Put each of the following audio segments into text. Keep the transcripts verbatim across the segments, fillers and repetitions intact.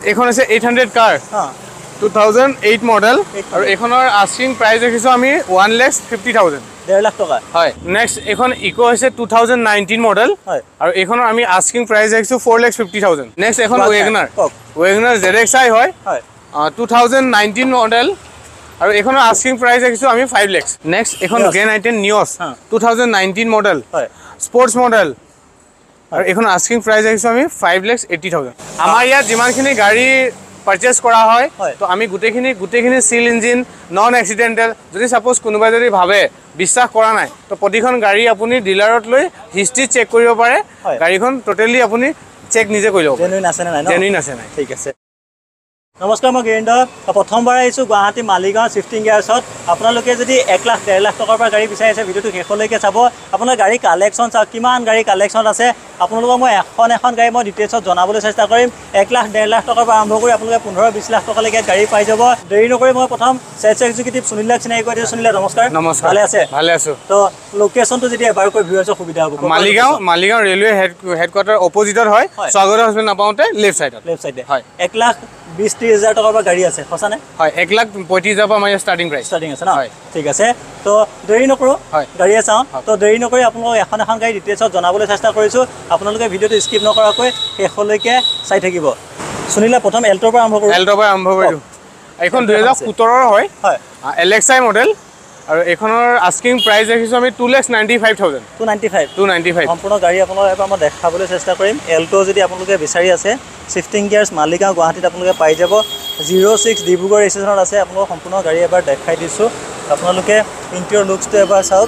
এখন আছে eight hundred car two thousand eight model আৰু এখনৰ আস্কিং প্ৰাইস দেখিছো আমি one lakh fifty thousand one lakh টকা হয় নেক্সট এখন ইকো আছে two thousand nineteen মডেল হয় আৰু এখনৰ আমি আস্কিং প্ৰাইস দেখিছো four lakh fifty thousand next এখন ওয়েগনাৰ ওয়েগনাৰ Z X I হয় হয় two thousand nineteen মডেল আৰু এখনৰ আস্কিং প্ৰাইস দেখিছো আমি five lakhs নেক্সট এখন grand i ten Nios two thousand nineteen model হয় স্পোর্টস মডেল আৰু এখন আস্কিং প্ৰাইস দেখিছো আমি five lakhs eighty thousand আমাৰ ইয়াত যিমানখিনি গাড়ী পারচেজ করা হয় তো আমি গুটেখিনি গুটেখিনি সিল ইঞ্জিন নন এক্সিডেন্টাল যদি সাপোজ কোনোবা যদি ভাবে বিশ্বাস কৰা নাই তো প্ৰতিখন গাড়ী আপুনি ডিলাৰত লৈ হিষ্ট্ৰি চেক কৰিব পাৰে গাড়ীখন টোটালি আপুনি চেক নিজে কৰি লব জেনুইন আছে নাই জেনুইন আছে নাই ঠিক আছে নমস্কাৰ মই গিৰিন্দ প্ৰথমবাৰ আহিছো গুৱাহাটী মালিগাঁও শিফটিং গিয়াৰ্ছত আপোনালোকে যদি এক লাখ ডেৰ লাখ টকাৰ পৰা গাড়ী বিচাৰি আছে ভিডিঅ'টো শেষলৈকে চাব আপোনাৰ গাড়ী কালেকশ্যন চাওক কিমান গাড়ী কালেকশ্যন আছে আপোনালোকক মই এখন এখন গাড়ী মই ডিটেইলছত জনাবলৈ চেষ্টা কৰিম এক লাখ ডেৰ লাখ টকাৰ পৰা আৰম্ভ কৰি আপোনালোকে পোন্ধৰ বিশ লাখ টকালৈকে গাড়ী পাই যাব দেৰি নকৰি মই প্ৰথম সেলছ এক্সিকিউটিভ সুনীল দাক চিনাকি কৰি দিছোঁ সুনীল নমস্কাৰ নমস্কাৰ ভালে আছে ভালে আছো তো লোকেশ্যনটো যদি এবাৰ কৈ ভিউৱাৰ্ছৰ সুবিধা হ'ব মালিগাঁও মালিগাঁও ৰেলৱে হেডকোৱাৰ্টাৰ অপজিটত হয় স্বাগত হস্পিটেল নাপাওঁতে লেফট সাইডত লেফট সাইডে হয় এক লাখ বিশ ত্ৰিছ হাজাৰ টকাৰ পৰা গাড়ী আছে সঁচানে হয় এক লাখ পঁয়ত্ৰিছ হাজাৰ পৰা আমাৰ ষ্টাৰ্টিং প্ৰাইচ ষ্টাৰ্টিং আছে ন ঠিক আছে তো দেৰি নকৰোঁ গাড়ীয়ে চাওঁ তো দেৰি নকৰি আপোনালোকক এখন এখন গাড়ী ডিটেইলছত জনাবলৈ চেষ্টা কৰিছোঁ আপোনালোকে ভিডিঅ'টো স্কিপ নকৰাকৈ শেষলৈকে চাই থাকিব সুনীলা প্ৰথম এল্টোৰ পৰা আৰম্ভ কৰোঁ এল্টোৰ পৰা আৰম্ভ কৰিছোঁ এইখন দুই হাজাৰ সোতৰ হয় হয় L X I মডেল আৰু এইখনৰ আস্কিং প্ৰাইস দেখিছো আমি two lakh ninety-five thousand two ninety-five two ninety-five সম্পূৰ্ণ গাড়ী আপোনালোকক এবাৰ মই দেখাবলৈ চেষ্টা কৰিম এল্টো যদি আপোনালোকে বিচাৰি আছে শিফটিং গিয়াৰ্ছ মালিগাঁও গুৱাহাটীত আপোনালোকে পাই যাব zero six ডিব্ৰুগড় ষ্টেচনত আছে আপোনালোকক সম্পূৰ্ণ গাড়ী এবাৰ দেখাই দিছোঁ আপোনালোকে ইণ্টেৰিয়ৰ লুকছটো এবাৰ চাওক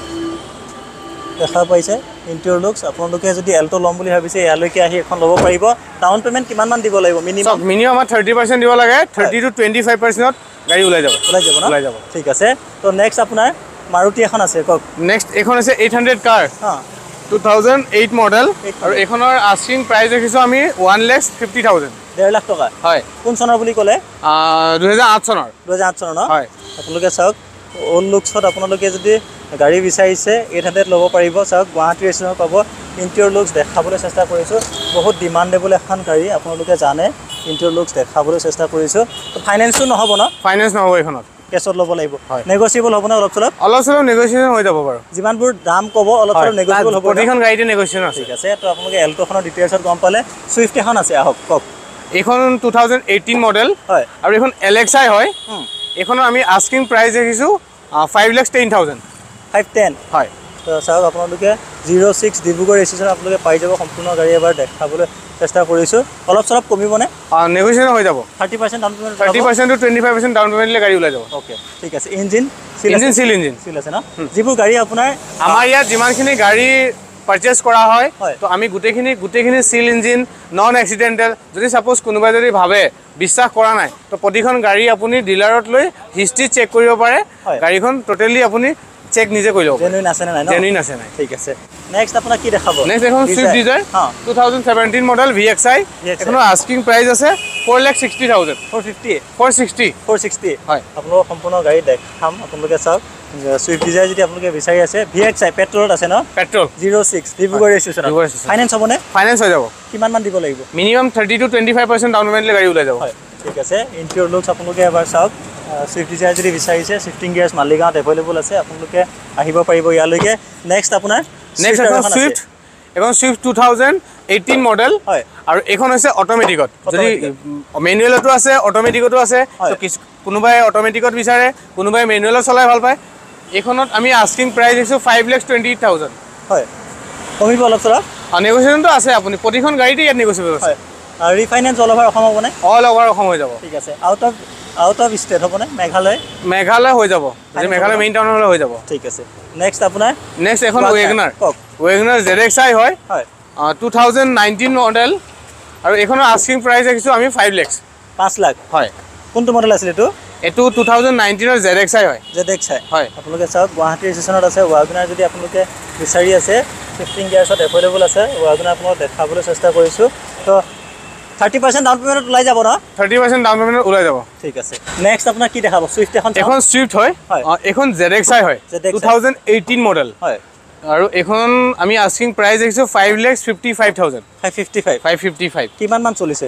দেখা পাইছে ইণ্টেৰিয়ৰ লুকছ আপোনালোকে যদি এল্টো ল'ম বুলি ভাবিছে ইয়ালৈকে আহি এখন ল'ব পাৰিব ডাউন পে'মেণ্ট কিমান মান দিব লাগিব মিনিমাম মিনিমাম আমাৰ thirty percent দিব লাগে thirty to twenty-five percent গাড়ী ওলাই যাব ওলাই যাব না ওলাই যাব ঠিক আছে তো নেক্সট আপোনাৰ মাৰুতি এখন আছে কক নেক্সট এখন আছে eight hundred কাৰ হ্যাঁ two thousand eight মডেল আৰু এখনৰ আস্কিং প্ৰাইস দেখিছো আমি one lakh fifty thousand ডেৰ লাখ টকা হয় কোন চনৰ বুলি ক'লে দুই হাজাৰ আঠ চনৰ দুই হাজাৰ আঠ চনৰ ন হয় আপোনালোকে চাওক অল্ড লুকছত আপোনালোকে যদি গাড়ী বিচাৰিছে eight hundred ল'ব পাৰিব চাওক গুৱাহাটী ষ্টেচনত পাব ইণ্টেৰিয়ৰ লুকছ দেখাবলৈ চেষ্টা কৰিছোঁ বহুত ডিমাণ্ডেবল এখন গাড়ী আপোনালোকে জানে ইণ্টেৰিয়ৰ লুকছ দেখাবলৈ চেষ্টা কৰিছোঁ তো ফাইনেন্সটো নহ'ব ন ফাইনেন্স নহ'ব এইখনত কেছত ল'ব লাগিব নেগোচিয়েবল হ'ব না অলপ চলপ অলপ চলপ নেগোচিয়েশ্যন হৈ যাব বাৰু যিমানবোৰ দাম ক'ব অলপ চলপ নেগোচিয়েবল হ'ব প্ৰতিখন গাড়ীতে নেগোচিয়েশ্যন আছে ঠিক আছে তো আপোনালোকে এল্টোখনৰ ডিটেইলছত গম পালে ছুইফ্ট এখন আছে আহক কওক এইখন two thousand eighteen মডেল হয় আৰু এইখন L X I হয় এইখনৰ আমি আস্কিং প্ৰাইস দেখিছো five lakh ten thousand five ten হয় তো চাওক আপোনালোকে zero six ডিব্ৰুগড় ষ্টেচন আপোনালোকে পাই যাব সম্পূৰ্ণ গাড়ী এবাৰ দেখাবলৈ চেষ্টা কৰিছোঁ অলপ চলপ কমিবনে নেগোচিয়েশ্যন হৈ যাব thirty percent down payment thirty percent to twenty-five percent down পে'মেণ্টলৈ গাড়ী ওলাই যাব ওকে ঠিক আছে engine engine seal engine seal আছে ন যিবোৰ গাড়ী আপোনাৰ আমাৰ ইয়াত যিমানখিনি গাড়ী পারচেজ কৰা হয় তো আমি গুটেখিনি গুটেখিনি সিল ইঞ্জিন নন এক্সিডেন্টাল যদি সাপোজ কোনোবা যদি ভাবে বিশ্বাস কৰা নাই তো প্ৰতিখন গাড়ী আপুনি ডিলাৰত লৈ হিষ্ট্ৰি চেক কৰিব পাৰে গাড়ীখন টোটালি আপুনি চেক নিজে কৰি লব জেনুইন আছে নাই জেনুইন আছে নাই ঠিক আছে নেক্সট আপোনাক কি দেখাব নেক্সট এখন Swift Dzire two thousand seventeen model V X I এখনৰ আস্কিং প্ৰাইস আছে four lakh sixty thousand four fifty four sixty four sixty হয় আপোনালোক সম্পূৰ্ণ গাড়ী দেখাম আপোনালোকে চাওক সুইফট ডিজায়াৰ যদি আপোনালোকে বিচাৰি আছে V X I পেট্ৰলত আছে ন petrol zero six Dibrugarh station finance হ'বনে ফাইনেন্স হৈ যাব কিমান মান দিব লাগিব minimum thirty to twenty-five percent down পে'মেণ্টলৈ গাড়ী ওলাই যাব হয় ঠিক আছে ইণ্টেৰিয়ৰ লুকছ আপোনালোকে এবাৰ চাওক সুইফট ডিজায়াৰ যদি বিচাৰিছে শিফটিং গিয়াৰ্ছ মালিগাঁৱত এভেইলেবল আছে আপোনালোকে আহিব পাৰিব ইয়ালৈকে নেক্সট আপোনাৰ নেক্সট এখন সুইফট এখন Swift two thousand eighteen model হয় আৰু এখন হৈছে অটোমেটিকত যদি মেনুৱেলতো আছে অটোমেটিকতো আছে তো কোনোবাই অটোমেটিকত বিচাৰে কোনোবাই মেনুৱেলত চলাই ভাল পায় এখনত আমি আস্কিং প্ৰাইস দিছো five lakh twenty-eight thousand হয় কমিব অলপ চলপ নেগোচিয়েশ্যনটো আছে আপুনি প্ৰতিখন গাড়ীতে ইয়াত নেগোচিয়েবল আছে আৰু ৰিফাইনেন্স অল অভাৰ অসম হ'বনে অল অভাৰ অসম হৈ যাব ঠিক আছে out of out of state হ'বনে মেঘালয় মেঘালয় হৈ যাব যদি মেঘালয় মেইন টাউন হ'লে হৈ যাব ঠিক আছে নেক্সট আপোনাৰ নেক্সট এখন ওয়েগনাৰ কক ওয়েগনাৰ Z X I হয় হয় two thousand nineteen মডেল আৰু এখনৰ আস্কিং প্ৰাইস দেখিছো আমি five lakhs পাঁচ লাখ হয় কোনটো মডেল আছিল এটো এটো two thousand nineteen ৰ Z X I হয় Z X I হয় আপোনালোকে চাওক গুৱাহাটী ষ্টেচনত আছে ওয়াগনাৰ যদি আপোনালোকে বিচাৰি আছে শিফটিং গিয়াৰ্ছত এভেইলেবল আছে ওয়াগনাৰ আপোনালোক দেখাবলৈ চেষ্টা কৰিছোঁ তো thirty percent ডাউন পে'মেণ্টত ওলাই যাব ন thirty percent ডাউন পে'মেণ্টত ওলাই যাব ঠিক আছে নেক্সট আপোনাৰ কি দেখাব সুইফট এখন এখন সুইফট হয় এখন Z X I হয় two thousand eighteen মডেল হয় আৰু এখন আমি আস্কিং প্ৰাইস দেখিছো five lakhs fifty-five thousand five fifty-five five fifty-five কিমান মান চলিছে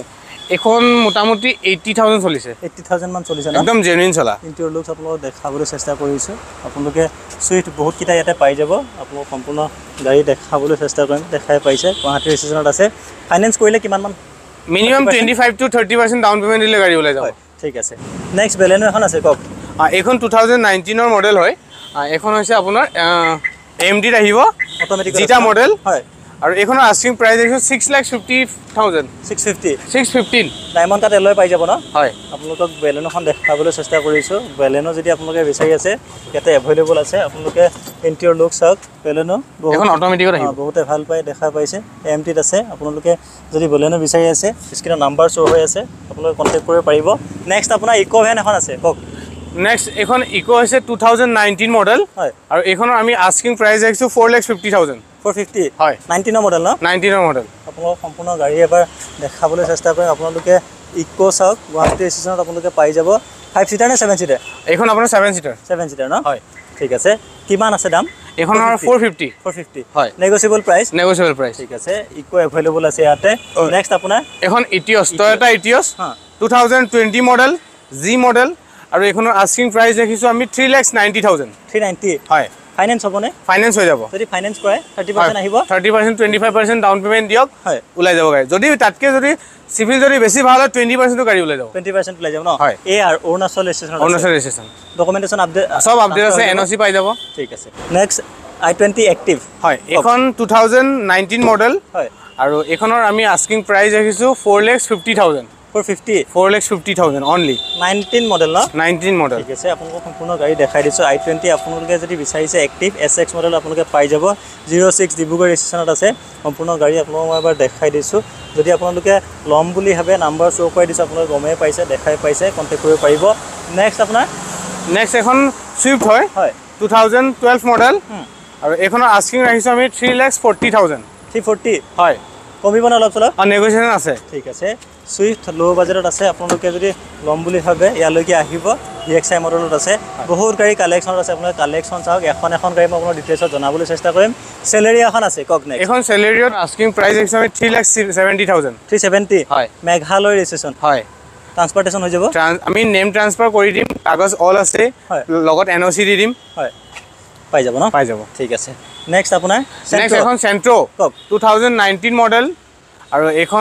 এখন মোটামুটি এইটি থাউজেণ্ড চলিছে এইটি থাউজেণ্ড মান চলিছে ন একদম জেনুইন চলা ইণ্টেৰিয়ৰ লুকছ আপোনালোকক দেখাবলৈ চেষ্টা কৰিছোঁ আপোনালোকে চুইফ্ট বহুতকেইটা ইয়াতে পাই যাব আপোনালোকক সম্পূৰ্ণ গাড়ী দেখাবলৈ চেষ্টা কৰিম দেখাই পাইছে গুৱাহাটী ৰেজিষ্ট্ৰেশ্যনত আছে ফাইনেন্স কৰিলে কিমান মান minimum twenty five to thirty percent down payment দিলে গাড়ী ওলাই যাব ঠিক আছে নেক্সট বেলেনো এখন আছে কওক এইখন টু থাউজেণ্ড নাইনটিনৰ মডেল হয় এইখন হৈছে আপোনাৰ এম ডিত আহিব অট'মেটিক জিটা মডেল হয় আৰু এইখনৰ আস্কিং প্ৰাইচ দেখিছোঁ six lakh fifty thousand six fifty six fifteen diamond cut alloy পাই যাব ন হয় আপোনালোকক বেলেনোখন দেখাবলৈ চেষ্টা কৰিছোঁ বেলেনো যদি আপোনালোকে বিচাৰি আছে ইয়াতে এভেইলেবল আছে আপোনালোকে ইণ্টেৰিয়ৰ লুক চাওক বেলেনো এখন অট'মেটিকত আহিব বহুতে ভাল পায় দেখা পাইছে এম টিত আছে আপোনালোকে যদি বেলেনো বিচাৰি আছে স্ক্ৰীণত নাম্বাৰ শ্ব' হৈ আছে আপোনালোকে কণ্টেক্ট কৰিব পাৰিব নেক্সট আপোনাৰ ইক' ভেন এখন আছে কওক নেক্সট এইখন ইক' হৈছে টু থাউজেণ্ড নাইনটিন মডেল হয় আৰু এইখনৰ আমি আস্কিং প্ৰাইচ দেখিছোঁ four lakh fifty thousand four fifty হয় নাইনটিনৰ মডেল ন নাইনটিনৰ মডেল আপোনালোকক সম্পূৰ্ণ গাড়ী এবাৰ দেখাবলৈ চেষ্টা কৰিম আপোনালোকে ইক' চাওক গুৱাহাটী ষ্টেচনত আপোনালোকে পাই যাব ফাইভ ছিটাৰ নে ছেভেন ছিটাৰ এইখন আপোনাৰ ছেভেন ছিটাৰ ছেভেন ছিটাৰ ন হয় ঠিক আছে কিমান আছে দাম এইখনৰ ফ'ৰ ফিফটি ফ'ৰ ফিফটি হয় নেগচিয়েবল প্ৰাইচ নেগচিয়েবল প্ৰাইচ ঠিক আছে ইক' এভেইলেবল আছে ইয়াতে নেক্সট আপোনাৰ এখন ইটিয়ছ টয়টা ইটিয়ছ হা two thousand twenty model G model আৰু এইখনৰ আস্কিং প্ৰাইচ দেখিছোঁ আমি three lakh ninety thousand three ninety হয় ফাইনেন্স হ'বনে ফাইনেন্স হৈ যাব যদি ফাইনেন্স কৰে থাৰ্টি পাৰ্চেণ্ট আহিব thirty percent twenty five percent down payment দিয়ক হয় ওলাই যাব গাড়ী যদি তাতকৈ যদি চিভিল যদি বেছি ভাল হয় টুৱেণ্টি পাৰ্চেণ্টো গাড়ী ওলাই যাব টুৱেণ্টি পাৰ্চেণ্ট ওলাই যাব ন হয় এই আৰু অৰুণাচল ষ্টেচনত অৰুণাচল ৰেজিষ্ট্ৰেশ্যন ডকুমেণ্টেশ্যন আপডেট চব আপডেট আছে এন অ' চি পাই যাব ঠিক আছে নেক্সট আই টুৱেণ্টি এক্টিভ হয় এইখন টু থাউজেণ্ড নাইনটিন মডেল হয় আৰু এইখনৰ আমি আস্কিং প্ৰাইচ ৰাখিছোঁ four lakhs fifty thousand four fifty four lakhs fifty thousand only nineteen model ন নাইনটিন মডেল ঠিক আছে আপোনালোকক সম্পূৰ্ণ গাড়ী দেখাই দিছোঁ আই টুৱেণ্টি আপোনালোকে যদি বিচাৰিছে এক্টিভ এছ এক্স মডেল আপোনালোকে পাই যাব জিৰ' ছিক্স ডিব্ৰুগড় ষ্টেচনত আছে সম্পূৰ্ণ গাড়ী আপোনালোকক মই এবাৰ দেখাই দিছোঁ যদি আপোনালোকে ল'ম বুলি ভাবে নাম্বাৰ শ্ব' কৰাই দিছোঁ আপোনালোকে গমেই পাইছে দেখাই পাইছে কণ্টেক্ট কৰিব পাৰিব নেক্সট আপোনাৰ নেক্সট এখন চুইফ্ট হয় হয় টু থাউজেণ্ড টুৱেল্ভ মডেল আৰু এইখনৰ আস্কিং ৰাখিছোঁ আমি three lakhs forty thousand three forty হয় কমিব নে অলপ চলপ আৰু নেগচিয়েশ্যন আছে ঠিক আছে চুইফ্ট ল' বাজেটত আছে আপোনালোকে যদি ল'ম বুলি ভাবে ইয়ালৈকে আহিব ভি এক্স আই মডেলত আছে বহুত গাড়ী কালেকশ্যনত আছে আপোনালোকে কালেকশ্যন চাওক এখন এখন গাড়ী মই আপোনাৰ ডিটেইলছত জনাবলৈ চেষ্টা কৰিম চেলেৰি এখন আছে কওক নেক্সট এইখন চেলেৰিয়ত আস্কিং প্ৰাইচ ৰাখিছোঁ আমি three lakhs seventy thousand three seventy হয় মেঘালয় ৰেজিষ্ট্ৰেশ্যন হয় ট্ৰান্সপৰ্টেশ্যন হৈ যাব আমি নেম ট্ৰান্সফাৰ কৰি দিম কাগজ অল আছে হয় লগত এন অ' চি দি দিম হয় পাই যাব ন পাই যাব ঠিক আছে নেক্সট আপোনাৰ নেক্সট এখন চেণ্ট্ৰ' কওক টু থাউজেণ্ড নাইনটিন মডেল আৰু এইখন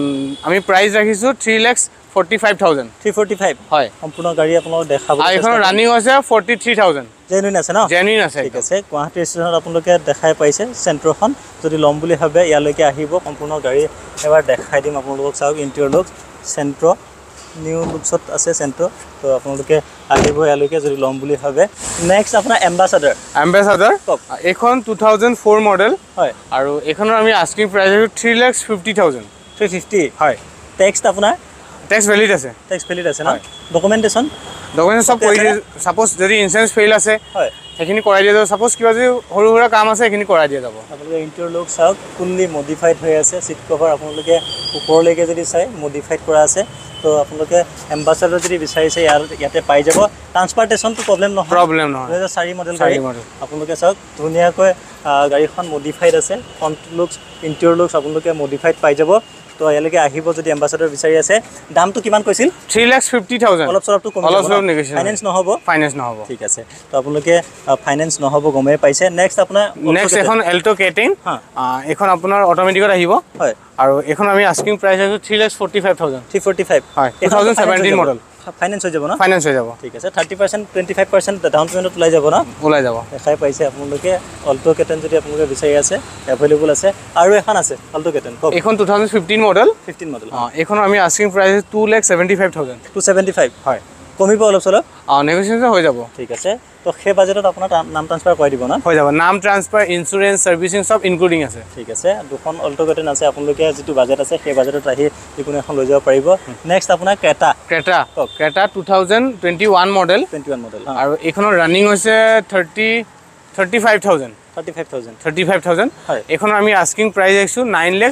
আমি প্ৰাইচ ৰাখিছোঁ three lakhs forty five thousand three forty five হয় সম্পূৰ্ণ গাড়ী আপোনালোক দেখাব আৰু এইখন ৰানিং আছে ফৰ্টি থ্ৰী থাউজেণ্ড জেনুইন আছে ন জেনুইন আছে ঠিক আছে গুৱাহাটী ষ্টেচনত আপোনালোকে দেখাই পাইছে চেণ্ট্ৰখন যদি ল'ম বুলি ভাবে ইয়ালৈকে আহিব সম্পূৰ্ণ গাড়ী এবাৰ দেখাই দিম আপোনালোকক চাওক ইণ্টেৰিয়ৰ লুক চেণ্ট্ৰ নিউ লুকছত আছে চেণ্ট্ৰ তো আপোনালোকে আহিব ইয়ালৈকে যদি ল'ম বুলি ভাবে নেক্সট আপোনাৰ এম্বাচাডাৰ এম্বাচাডাৰ কওক এইখন টু থাউজেণ্ড ফ'ৰ মডেল হয় আৰু এইখনৰ আমি আস্কিং প্ৰাইচ ৰাখিছোঁ three lakhs fifty thousand three fifty হয় টেক্সট আপোনাৰ টেক্স ভেলিড আছে টেক্স ভেলিড আছে ন ডকুমেণ্টেশ্যন ডকুমেণ্ট চব কৰি দিয়ে ছাপ'জ যদি ইঞ্চুৰেঞ্চ ফেইল আছে হয় সেইখিনি কৰাই দিয়া যাব ছাপ'জ কিবা যদি সৰু সুৰা কাম আছে সেইখিনি কৰাই দিয়া যাব আপোনালোকে ইণ্টেৰিয়ৰ লুক চাওক ফুল্লি মডিফাইড হৈ আছে চিট কভাৰ আপোনালোকে ওপৰলৈকে যদি চাই মডিফাইড কৰা আছে তো আপোনালোকে এম্বাচাডাৰ যদি বিচাৰিছে ইয়াৰ ইয়াতে পাই যাব ট্ৰান্সপৰ্টেশ্যনটো প্ৰব্লেম নহয় প্ৰব্লেম নহয় দুহেজাৰ চাৰি মডেল চাৰি গাড়ী মডেল আপোনালোকে চাওক ধুনীয়াকৈ গাড়ীখন মডিফাইড আছে ফ্ৰণ্ট লুকছ ইণ্টেৰিয়ৰ লুকছ আপোনালোকে মডিফাইড পাই যাব তো ইয়ালৈকে আহিব যদি এম্বাচাডাৰ বিচাৰি আছে দামটো কিমান কৈছিল থ্ৰী লেক্স ফিফটি থাউজেণ্ড অলপ চলপটো কমি অলপ চলপ নেগচিয়েশ্যন ফাইনেন্স নহ'ব ফাইনেন্স নহ'ব ঠিক আছে তো আপোনালোকে ফাইনেন্স নহ'ব গমেই পাইছে নেক্সট আপোনাৰ নেক্সট এখন এল্টো কে টেন হা এইখন আপোনাৰ অট'মেটিকত আহিব হয় আৰু এইখন আমি আস্কিং প্ৰাইচ ৰাখিছোঁ three lakhs forty five thousand three forty five হয় two thousand seventeen model finance হৈ যাব ন ফাইনেন্স হৈ যাব ঠিক আছে thirty percent twenty five percent down পে'মেণ্টত ওলাই যাব ন ওলাই যাব দেখাই পাইছে আপোনালোকে অল্টো কেটেন যদি আপোনালোকে বিচাৰি আছে এভেইলেবল আছে আৰু এখন আছে অল্টো কেটেন কওক এইখন two thousand fifteen model fifteen model অঁ এইখনৰ আমি asking price two lakhs seventy five thousand two seventy five হয় কমিব অলপ চলপ অঁ নেগচিয়েশ্যন হৈ যাব ঠিক আছে তো সেই বাজেটত আপোনাৰ নাম ট্ৰান্সফাৰ কৰি দিব ন হৈ যাব নাম ট্ৰান্সফাৰ ইঞ্চুৰেঞ্চ ছাৰ্ভিচিং চব ইনক্লুডিং আছে ঠিক আছে দুখন অল্টো কেটেন আছে আপোনালোকে যিটো বাজেট আছে সেই বাজেটত আহি যিকোনো এখন লৈ যাব পাৰিব নেক্সট আপোনাৰ Creta Creta Creta two thousand twenty one model twenty one model আৰু এইখনৰ ৰানিং হৈছে thirty thirty five thousand thirty five thousand thirty five thousand হয় এইখনৰ আমি আস্কিং প্ৰাইচ ৰাখিছোঁ nine lakhs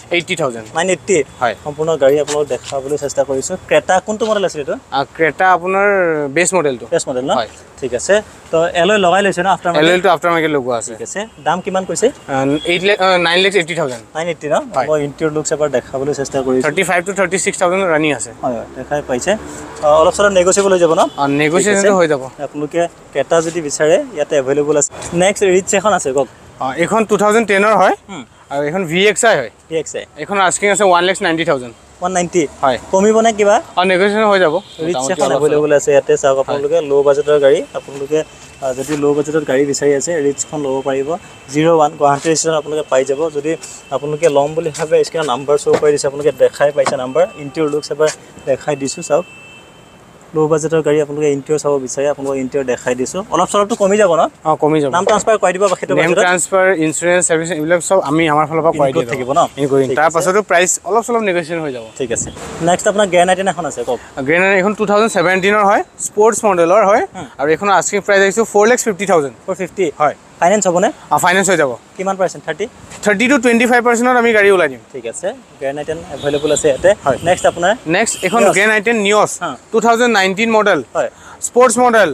eighty thousand nine eighty হয় সম্পূৰ্ণ গাড়ী আপোনালোক দেখাবলৈ চেষ্টা কৰিছোঁ ক্ৰেটা কোনটো মডেল আছিল এইটো ক্ৰেটা আপোনাৰ বেছ মডেলটো বেছ মডেল ন হয় ঠিক আছে তো এলয় লগাই লৈছে ন আফটাৰ এলইটো আফটাৰ মাৰ্কেট লগোৱা আছে ঠিক আছে দাম কিমান কৈছে eight lakh nine lakh eighty thousand nine eighty ন মই ইণ্টেৰিয়ৰ লুকছ এবাৰ দেখাবলৈ চেষ্টা কৰিছোঁ thirty five to thirty six thousand running আছে হয় হয় দেখাই পাইছে অলপ চলপ নেগচিয়েবল হৈ যাব ন নেগচিয়েশ্যনটো হৈ যাব আপোনালোকে ক্ৰেটা যদি বিচাৰে ইয়াতে এভেইলেবল আছে নেক্সট ৰিচ এখন আছে কওক এইখন টু থাউজেণ্ড টেনৰ হয় আৰু এইখন ভি এক্স আই হয় ভি এক্স আই এইখন আস্কিং আছে one lakh ninety thousand one ninety হয় কমিব নে কিবা অঁ নেগচিয়েশ্যন হৈ যাব ৰিচ এখন এভেইলেবল আছে ইয়াতে চাওক আপোনালোকে ল' বাজেটৰ গাড়ী আপোনালোকে যদি ল' বাজেটত গাড়ী বিচাৰি আছে ৰিচখন ল'ব পাৰিব জিৰ' ওৱান গুৱাহাটী ৰেজিষ্ট্ৰেশ্যন আপোনালোকে পাই যাব যদি আপোনালোকে ল'ম বুলি ভাবে স্ক্ৰীণত নাম্বাৰ শ্ব' কৰি দিছে আপোনালোকে দেখাই পাইছে নাম্বাৰ ইণ্টেৰিয়ৰ লুকছ এবাৰ দেখাই দিছোঁ চাওক ল' বাজেটৰ গাড়ী আপোনালোকে ইণ্টেৰিয়ৰ চাব বিচাৰে আপোনালোকে ইণ্টেৰিয়ৰ দেখাই দিছোঁ অলপ চলপটো কমি যাব ন অঁ কমি যাব নাম ট্ৰান্সফাৰ কৰি দিব সেইটো নেম ট্ৰান্সফাৰ ইঞ্চুৰেঞ্চ চাৰ্ভিচ এইবিলাক চব আমি আমাৰ ফালৰ পৰা কৰি থাকিব ন তাৰ পাছতো প্ৰাইচ অলপ চলপ নেগচিয়েশ্যন হৈ যাব ঠিক আছে নেক্সট আপোনাৰ গ্ৰেণ্ড আইটেন এখন আছে কওক গ্ৰেণ্ড এইখন টু থাউজেণ্ড ছেভেণ্টিনৰ হয় স্পৰ্টছ মডেলৰ হয় আৰু এইখন আস্কিং প্ৰাইচ আহিছোঁ four lakh fifty thousand four fifty হয় ফাইনেন্স হ'বনে অঁ ফাইনেন্স হৈ যাব কিমান percent thirty thirty to twenty five পাৰ্চেণ্টত আমি গাড়ী ওলাই দিম ঠিক আছে গ্ৰেণ্ড আইটেন এভেইলেবল আছে ইয়াতে হয় নেক্সট আপোনাৰ নেক্সট এইখন গ্ৰেণ্ড আইটেন নিয়ছ হা। টু থাউজেণ্ড নাইনটিন মডেল হয় স্পৰ্টছ মডেল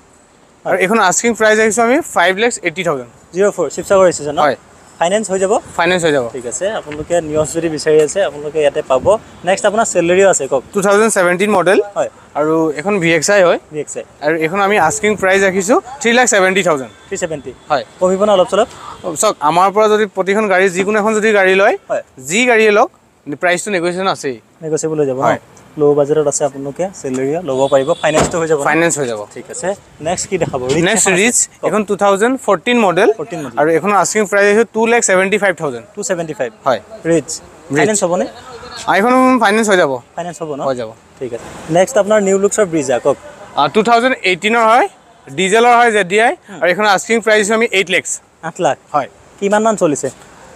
আৰু এইখন আস্কিং প্ৰাইচ আহিছোঁ আমি five lakh eighty thousand zero' four Sivasagar registration হয় ফাইনেন্স হৈ যাব ফাইনেন্স হৈ যাব ঠিক আছে আপোনালোকে নিউজ যদি বিচাৰি আছে আপোনালোকে ইয়াতে পাব নেক্সট আপোনাৰ চেলেৰিও আছে কওক টু থাউজেণ্ড ছেভেণ্টিন মডেল হয় আৰু এখন ভি এক্স আই হয় ভি এক্স আই আৰু এইখন আমি আস্কিং প্ৰাইচ ৰাখিছোঁ three lakh seventy thousand three seventy হয় কমিব ন অলপ চলপ চাওক আমাৰ পৰা যদি প্ৰতিখন গাড়ী যিকোনো এখন যদি গাড়ী লয় হয় যি গাড়ীয়ে লওক প্ৰাইচটো নেগচিয়েশ্যন আছেই নেগচিয়েবল হৈ যাব হয় ল' বাজেটত আছে আপোনালোকে চেলেৰিও ল'ব পাৰিব ফাইনেন্সটো হৈ যাব ফাইনেন্স হৈ যাব ঠিক আছে নেক্সট কি দেখাব নেক্সট ৰিচ এখন two thousand fourteen model fourteen model আৰু এইখন আস্কিং প্ৰাইচ আহিছোঁ two lakh seventy five thousand two seventy five হয় ৰিচ ফাইনেন্স হ'বনে এইখন ফাইনেন্স হৈ যাব ফাইনেন্স হ'ব ন হৈ যাব ঠিক আছে নেক্সট আপোনাৰ নিউ লুকছৰ ব্ৰিজা কওক টু থাউজেণ্ড এইটিনৰ হয় ডিজেলৰ হয় জেড ডি আই আৰু এইখন আস্কিং প্ৰাইচ আমি এইট লেক্স আঠ লাখ হয় কিমানমান চলিছে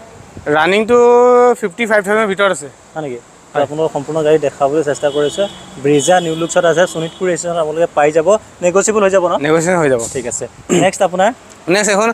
ৰানিংটো ফিফটি ফাইভ থাউজেণ্ডৰ ভিতৰত আছে হয় নেকি আপোনালোক সম্পূৰ্ণ গাড়ী দেখাবলৈ চেষ্টা কৰিছে ব্ৰিজা নিউ লুকছত আছে শোণিতপুৰ ৰেজিষ্ট্ৰেশ্যনত আপোনালোকে পাই যাব নেগচিয়েবল হৈ যাব ন নেগচিয়েশ্যন হৈ যাব ঠিক আছে নেক্সট আপোনাৰ নেক্সট এখন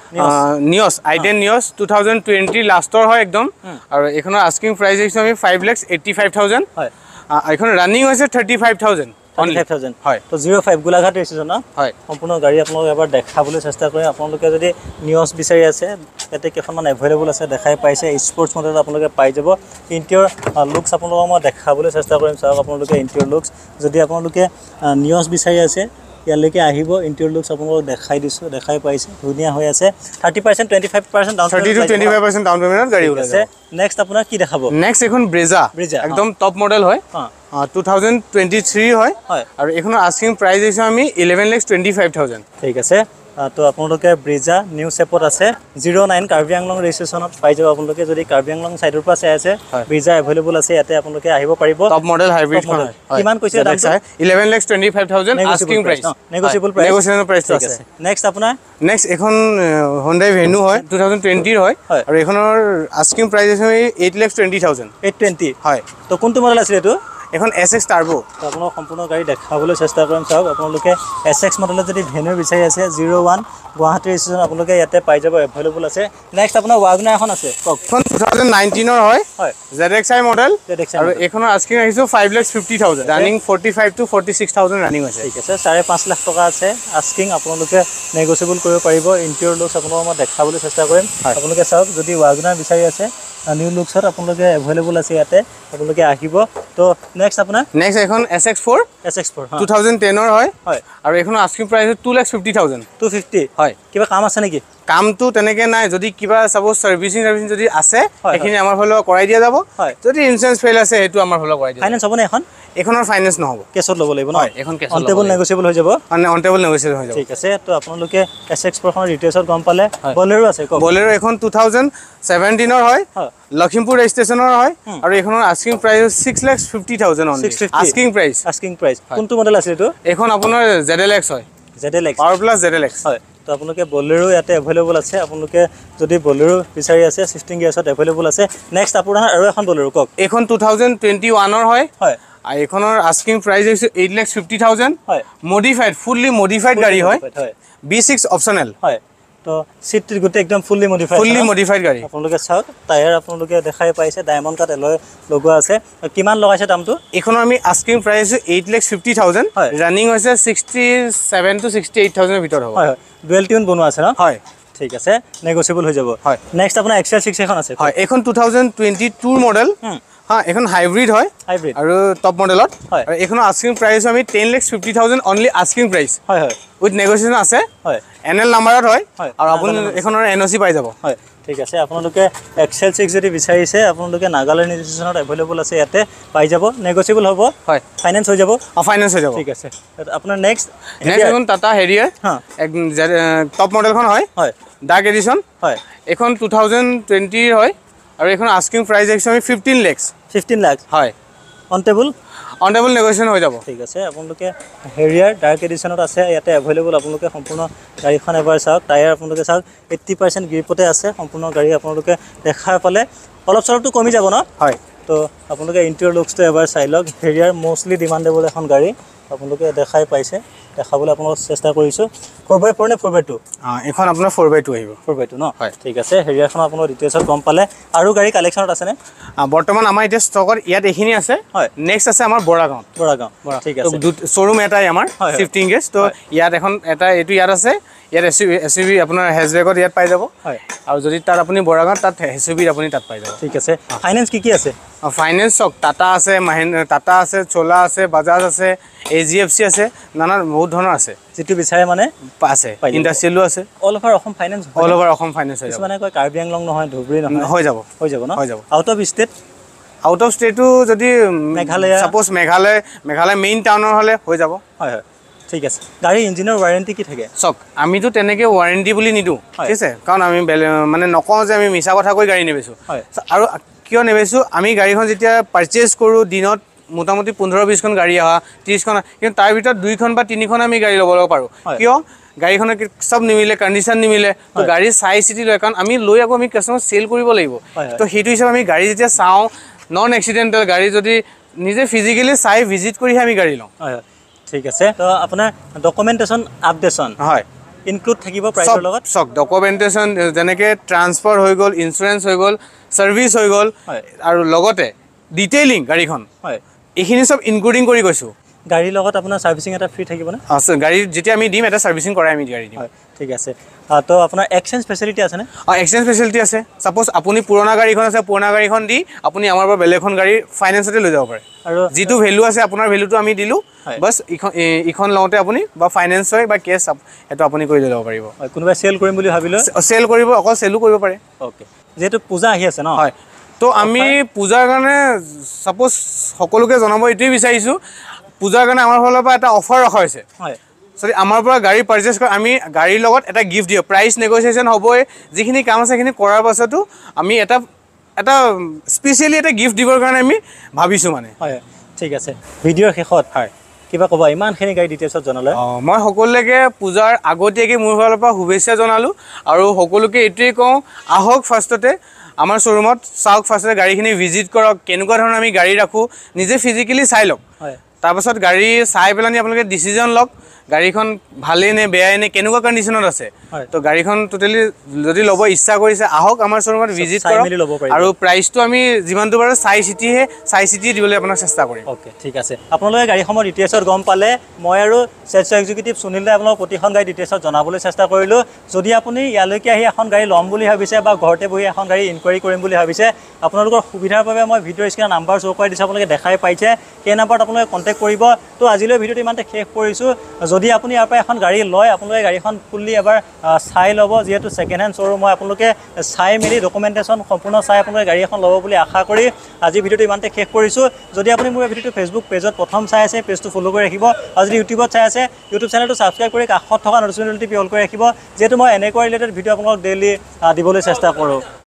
Nios i ten Nios two thousand twenty লাষ্টৰ হয় একদম আৰু এইখনৰ আস্কিং প্ৰাইচ আহিছোঁ আমি five lakhs eighty five thousand হয় এইখন ৰানিং হৈছে thirty five thousand thirty five thousand হয় তো জিৰ' ফাইভ গোলাঘাট ৰেজিষ্ট্ৰেশ্যন ন হয় সম্পূৰ্ণ গাড়ী আপোনালোকে এবাৰ দেখাবলৈ চেষ্টা কৰে আপোনালোকে যদি নিউজ বিচাৰি আছে ইয়াতে কেইখনমান এভেইলেবল আছে দেখাই পাইছে স্পৰ্টছ মডেলত আপোনালোকে পাই যাব ইণ্টেৰিয়ৰ লুকছ আপোনালোকক মই দেখাবলৈ চেষ্টা কৰিম চাওক আপোনালোকে ইণ্টেৰিয়ৰ লুকছ যদি আপোনালোকে নিউজ বিচাৰি আছে ইয়ালৈকে আহিব ইণ্টেৰিয়ৰ লুকছ আপোনালোকক দেখাই দিছোঁ দেখাই পাইছে ধুনীয়া হৈ আছে thirty percent twenty five percent down thirty to twenty five percent down পে'মেণ্টত গাড়ী ওলাইছে নেক্সট আপোনাৰ কি দেখাব নেক্সট এইখন ব্ৰেজা ব্ৰেজা একদম টপ মডেল হয় টু থাউজেণ্ড টুৱেণ্টি থ্ৰী হয় হয় আৰু এইখনৰ আস্কিং প্ৰাইচ আহিছোঁ আমি eleven lakhs twenty five thousand ঠিক আছে তো আপোনালোকে ব্ৰিজা নিউ চেপত আছে জিৰ' নাইন কাৰ্বি আংলং ৰেজিষ্ট্ৰেশ্যনত পাই যাব আপোনালোকে যদি কাৰ্বি আংলং ছাইডৰ পৰা চাই আছে ব্ৰিজা এভেইলেবল আছে ইয়াতে আপোনালোকে আহিব পাৰিব টপ মডেল হাইব্ৰিড কিমান কৈছে eleven lakhs twenty five thousand asking price negotiable price negotiation প্ৰাইচটো আছে নেক্সট আপোনাৰ নেক্সট এইখন হোণ্ডাই ভেনু হয় টু থাউজেণ্ড টুৱেণ্টিৰ হয় আৰু এইখনৰ আস্কিং প্ৰাইচ আছে eight lakhs twenty thousand eight twenty হয় তো কোনটো মডেল আছিলে এইটো এখন এছ এক্স টাৰ্বো তো আপোনালোক সম্পূৰ্ণ গাড়ী দেখাবলৈ চেষ্টা কৰিম চাওক আপোনালোকে এছ এক্স মডেলত যদি ভেনু বিচাৰি আছে জিৰ' ওৱান গুৱাহাটী ৰেজিষ্ট্ৰেশ্যন আপোনালোকে ইয়াতে পাই যাব এভেইলেবল আছে নেক্সট আপোনাৰ ৱাগনাৰ এখন আছে কওক এখন টু থাউজেণ্ড নাইনটিনৰ হয় হয় Z X I model Z X আৰু এইখনৰ আস্কিং আহিছোঁ five lakhs fifty thousand running forty five to forty six thousand running হৈছে ঠিক আছে চাৰে পাঁচ লাখ টকা আছে আস্কিং আপোনালোকে নেগচিয়েবল কৰিব পাৰিব ইণ্টেৰিয়ৰ লুকছ আপোনালোকক মই দেখাবলৈ চেষ্টা কৰিম আপোনালোকে চাওক যদি ৱাগনাৰ বিচাৰি আছে নিউ লুকছত আপোনালোকে এভেইলেবল আছে ইয়াতে আপোনালোকে আহিব তো নেক্সট আপোনাৰ নেক্সট এখন S X four S X four two thousand টেনৰ হয় হয় আৰু এইখনৰ asking price two lakhs fifty thousand two fifty হয় কিবা কাম আছে নেকি কামটো তেনেকৈ নাই যদি কিবা চাপ'জ চাৰ্ভিচিং চাৰ্ভিচিং যদি আছে সেইখিনি আমাৰ ফালৰ কৰাই দিয়া যাব যদি ইঞ্চুৰেঞ্চ ফেইল আছে সেইটো আমাৰ ফালৰ কৰাই দিয়া ফাইনেন্স হ'বনে এখন এইখনৰ ফাইনেন্স নহ'ব কেছত ল'ব লাগিব ন এইখন কেছ অনটেবল নেগচিয়েবল হৈ যাব মানে অনটেবল নেগচিয়েবল হৈ যাব ঠিক আছে তো আপোনালোকে এছ এক্স ফ'ৰখনৰ ডিটেইলছত গম পালে বলেৰো আছে কওক বলেৰো এখন টু থাউজেণ্ড ছেভেণ্টিনৰ হয় লখিমপুৰ ৰেজিষ্ট্ৰেশ্যনৰ হয় আৰু এইখনৰ asking price six lakhs fifty thousand asking price asking price কোনটো মডেল আছিল এইটো এইখন আপোনাৰ জেড এল এক্স হয় Z L X power plus Z L X হয় তো আপোনালোকে বলেৰো ইয়াতে এভেইলেবল আছে আপোনালোকে যদি বলেৰো বিচাৰি আছে ছিক্সটিন গিয়াৰ্ছত এভেইলেবল আছে নেক্সট আপোনাৰ আৰু এখন বলেৰো কওক এইখন টু থাউজেণ্ড টুৱেণ্টি ওৱানৰ হয় হয় আৰু এইখনৰ আস্কিং প্ৰাইচ হৈছে এইট লেক্স ফিফটি থাউজেণ্ড হয় মডিফাইড ফুল্লি মডিফাইড গাড়ী হয় বি ছিক্স অপশ্যনেল হয় তো সিট গোটে একদম ফুল্লি মডিফাইড ফুল্লি মডিফাইড গাড়ী আপোনালোকে চাওক টায়াৰ আপোনালোকে দেখাই পাইছে ডায়মণ্ড কাট এলয় লগোৱা আছে কিমান লগাইছে দামটো এইখনৰ আমি asking price eight lakh fifty thousand running হৈছে sixty seven to sixty eight থাউজেণ্ডৰ ভিতৰত হ'ব হয় হয় ডুৱেল টিউন বনোৱা আছে ন হয় ঠিক আছে নেগোচিয়েবল হৈ যাব হয় নেক্সট আপোনাৰ এক্সেল ছিক্স এখন আছে হয় এইখন টু থাউজেণ্ড টুৱেণ্টি টুৰ মডেল হা এখন হাইব্ৰিড হয় হাইব্ৰিড আৰু টপ মডেলত হয় আৰু এইখনৰ আস্কিং প্ৰাইচ আমি ten lakh fifty thousand only asking price হয় হয় উইথ নেগোচিয়েশ্যন আছে হয় এন এল নাম্বাৰত হয় হয় আৰু আপুনি এইখনৰ এন অ' চি পাই যাব হয় ঠিক আছে আপোনালোকে এক্সেল ছিক্স যদি বিচাৰিছে আপোনালোকে নাগালেণ্ড ৰেজিষ্ট্ৰেশ্যনত এভেইলেবল আছে ইয়াতে পাই যাব নেগোচিয়েবল হ'ব হয় ফাইনেন্স হৈ যাব অঁ ফাইনেন্স হৈ যাব ঠিক আছে আপোনাৰ নেক্সট নেক্সট এখন টাটা হেৰিয়াৰ হা টপ মডেলখন হয় হয় ডাৰ্ক এডিশ্যন হয় এইখন টু থাউজেণ্ড টুৱেণ্টিৰ হয় আৰু এইখন আস্কিং প্ৰাইচ ৰাখিছোঁ আমি ফিফটিন লেক্স ফিফটিন লাখ হয় on table on table negotiation হৈ যাব ঠিক আছে আপোনালোকে হেৰিয়াৰ ডাৰ্ক এডিশ্যনত আছে ইয়াতে এভেইলেবল আপোনালোকে সম্পূৰ্ণ গাড়ীখন এবাৰ চাওক টায়াৰ আপোনালোকে চাওক এইট্টি পাৰ্চেণ্ট গ্ৰিপতে আছে সম্পূৰ্ণ গাড়ী আপোনালোকে দেখা পালে অলপ চলপটো কমি যাব ন হয় তো আপোনালোকে ইণ্টেৰিয়ৰ লুকছটো এবাৰ চাই লওক হেৰিয়াৰ মষ্টলি ডিমাণ্ডেবল এখন গাড়ী আপোনালোকে দেখাই পাইছে দেখাবলৈ আপোনালোক চেষ্টা কৰিছোঁ ফ'ৰ বাই ফ'ৰ নে ফ'ৰ বাই টু অঁ এইখন আপোনাৰ ফ'ৰ বাই টু আহিব ফ'ৰ বাই টু ন হয় ঠিক আছে হেৰিয়াৰখন আপোনাৰ ডিটেইলছত গম পালে আৰু গাড়ী কালেকশ্যনত আছেনে বৰ্তমান আমাৰ এতিয়া ষ্টকত ইয়াত এইখিনি আছে হয় নেক্সট আছে আমাৰ বৰাগাঁৱত বৰাগাঁও ঠিক আছে শ্ব'ৰুম এটাই আমাৰ হয়, হয়। শ্বিফটিং গেছ তো ইয়াত এখন এটা এইটো ইয়াত আছে ইয়াত S U S U V আপোনাৰ হেজবেগত ইয়াত পাই যাব হয় আৰু যদি তাত আপুনি বৰাগাঁৱত তাত এছ ইউ বিত আপুনি তাত পাই যাব ঠিক আছে ফাইনেন্স কি কি আছে ফাইনেন্স চাওক টাটা আছে মাহিন্দ্ৰা টাটা আছে চোলা আছে বাজাজ আছে এ জি এফ চি আছে নানা বহুত ধৰণৰ আছে যিটো বিচাৰে মানে আছে ইণ্ডাষ্ট্ৰিয়েলো আছে all over Assam finance all over Assam finance হৈ যাব কিছুমানে কয় কাৰ্বি আংলং নহয় ধুবুৰী নহয় হৈ যাব হৈ যাব ন হৈ যাব out of state out of ষ্টেটো যদি মেঘালয় ছাপ'জ মেঘালয় মেঘালয় মেইন টাউনৰ হ'লে হৈ যাব হয় হয় ঠিক আছে গাড়ীৰ ইঞ্জিনৰ ৱাৰেণ্টি কি থাকে চাওক আমিতো তেনেকৈ ৱাৰেণ্টি বুলি নিদিওঁ ঠিক আছে কাৰণ আমি মানে নকওঁ যে আমি মিছা কথা কৈ গাড়ী নেবেচোঁ হয় আৰু কিয় নেবেচোঁ আমি গাড়ীখন যেতিয়া পাৰ্চেজ কৰোঁ দিনত মোটামুটি পোন্ধৰ বিছখন গাড়ী অহা ত্ৰিছখন কিন্তু তাৰ ভিতৰত দুইখন বা তিনিখন আমি গাড়ী ল'ব পাৰোঁ কিয় গাড়ীখনৰ চব নিমিলে কণ্ডিশ্যন নিমিলে তো গাড়ী চাই চিতি লয় কাৰণ আমি লৈ আকৌ আমি কাষ্টমাৰ চেল কৰিব লাগিব তো সেইটো হিচাপে আমি গাড়ী যেতিয়া চাওঁ নন এক্সিডেণ্টেল গাড়ী যদি নিজে ফিজিকেলি চাই ভিজিট কৰিহে আমি গাড়ী লওঁ হয় ঠিক আছে তো আপোনাৰ ডকুমেণ্টেশ্যন আপডেশ্যন হয় ইনক্লুড থাকিব প্ৰাইচৰ লগত চক ডকুমেণ্টেশ্যন যেনেকৈ ট্ৰান্সফাৰ হৈ গ'ল ইঞ্চুৰেঞ্চ হৈ গ'ল ছাৰ্ভিচ হৈ গ'ল আৰু লগতে ডিটেইলিং গাড়ীখন হয় এইখিনি চব ইনক্লুডিং কৰি কৈছোঁ গাড়ীৰ লগত আপোনাৰ ছাৰ্ভিচিং এটা ফ্ৰী থাকিবনে আছে গাড়ী যেতিয়া আমি দিম এটা ছাৰ্ভিচিং কৰাই আমি গাড়ী দিম হয় ঠিক আছে তো আপোনাৰ এক্সচেঞ্জ ফেচিলিটি আছেনে অঁ এক্সচেঞ্জ ফেচিলিটি আছে ছাপ'জ আপুনি পুৰণা গাড়ীখন আছে পুৰণা গাড়ীখন দি আপুনি আমাৰ পৰা বেলেগ এখন গাড়ী ফাইনেন্সতে লৈ যাব পাৰে আৰু যিটো ভেলু আছে আপোনাৰ ভেলুটো আমি দিলোঁ বাছ ইখন ইখন লওঁতে আপুনি বা ফাইনেন্স হয় বা কেছ সেইটো আপুনি কৰি লৈ যাব পাৰিব কোনোবাই চেল কৰিম বুলি ভাবিলে চেল কৰিব অকল চেলো কৰিব পাৰে অ'কে যিহেতু পূজা আহি আছে ন হয় তো আমি পূজাৰ কাৰণে ছাপ'জ সকলোকে জনাব এইটোৱে বিচাৰিছোঁ পূজাৰ কাৰণে আমাৰ ফালৰ পৰা এটা অফাৰ ৰখা হৈছে হয় যদি আমাৰ পৰা গাড়ী পাৰ্চেছ কৰে আমি গাড়ীৰ লগত এটা গিফ্ট দিওঁ প্ৰাইচ নেগচিয়েশ্যন হ'বই যিখিনি কাম আছে সেইখিনি কৰাৰ পাছতো আমি এটা এটা স্পেচিয়েলি এটা গিফ্ট দিবৰ কাৰণে আমি ভাবিছোঁ মানে হয় ঠিক আছে ভিডিঅ'ৰ শেষত হয় কিবা ক'বা ইমানখিনি গাড়ী ডিটেইলছত জনালে অঁ মই সকলোকে পূজাৰ আগতীয়াকৈ মোৰ ফালৰ পৰা শুভেচ্ছা জনালোঁ আৰু সকলোকে এইটোৱেই কওঁ আহক ফাৰ্ষ্টতে আমাৰ শ্ব'ৰুমত চাওক ফাৰ্ষ্টতে গাড়ীখিনি ভিজিট কৰক কেনেকুৱা ধৰণৰ আমি গাড়ী ৰাখোঁ নিজে ফিজিকেলি চাই লওক হয় তাৰপাছত গাড়ী চাই পেলাই আপোনালোকে ডিচিজন লওক গাড়ীখন ভালেই নে বেয়াই নে কেনেকুৱা কণ্ডিশ্যনত আছে তো গাড়ীখন টোটেলি যদি ল'ব ইচ্ছা কৰিছে আহক আমাৰ শ্ব'ৰুমত ভিজিট কৰক আৰু প্ৰাইচটো আমি যিমানটো পাৰোঁ চাই চিতিহে চাই চিতি দিবলৈ আপোনাক চেষ্টা কৰিম অ'কে ঠিক আছে আপোনালোকে গাড়ীসমূহৰ ডিটেইলছত গম পালে মই আৰু চেলছ এক্সিকিউটিভ সুনীল দাই আপোনালোক প্ৰতিখন গাড়ী ডিটেইলছত জনাবলৈ চেষ্টা কৰিলোঁ যদি আপুনি ইয়ালৈকে আহি এখন গাড়ী ল'ম বুলি ভাবিছে বা ঘৰতে বহি এখন গাড়ী ইনকুৱাৰী কৰিম বুলি ভাবিছে আপোনালোকৰ সুবিধাৰ বাবে মই ভিডিঅ'ৰ স্ক্ৰীণৰ নাম্বাৰ শ্ব' কৰি দিছোঁ আপোনালোকে দেখাই পাইছে সেই নাম্বাৰত আপোনালোকে কণ্টেক্ট কৰিব তো আজিলৈ ভিডিঅ'টো ইমানতে শেষ কৰিছোঁ যদি আপুনি ইয়াৰ পৰা এখন গাড়ী লয় আপোনালোকে গাড়ীখন ফুল্লি এবাৰ চাই ল'ব যিহেতু ছেকেণ্ড হেণ্ড শ্ব'ৰুম হয় আপোনালোকে চাই মেলি ডকুমেণ্টেশ্যন সম্পূৰ্ণ চাই আপোনালোকে গাড়ী এখন ল'ব বুলি আশা কৰি আজি ভিডিঅ'টো ইমানতে শেষ কৰিছোঁ যদি আপুনি মোৰ ভিডিঅ'টো ফেচবুক পেজত প্ৰথম চাই আছে পেজটো ফ'ল' কৰি ৰাখিব আৰু যদি ইউটিউবত চাই আছে ইউটিউব চেনেলটো ছাবস্ক্ৰাইব কৰি কাষত থকা নটিফিকেশ্যনটো অল কৰি ৰাখিব যিহেতু মই এনেকুৱা ৰিলেটেড ভিডিঅ' আপোনালোকক ডেইলি দিবলৈ চেষ্টা কৰোঁ